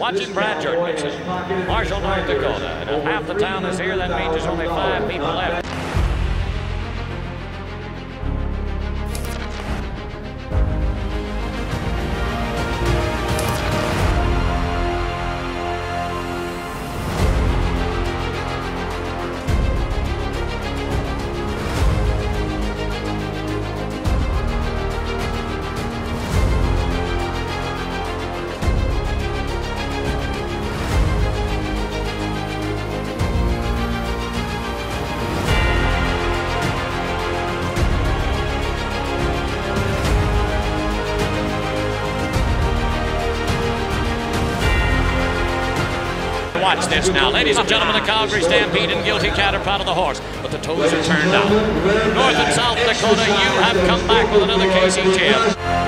watching Brad Gjermundson, Marshall, North Dakota. And if half the town is here, that means there's only 5 people left. Watch this now. Ladies and gentlemen, the Calgary Stampede and Guilty Cat are proud of the horse, but the toes are turned out. North and South Dakota, you have come back with another KC champ.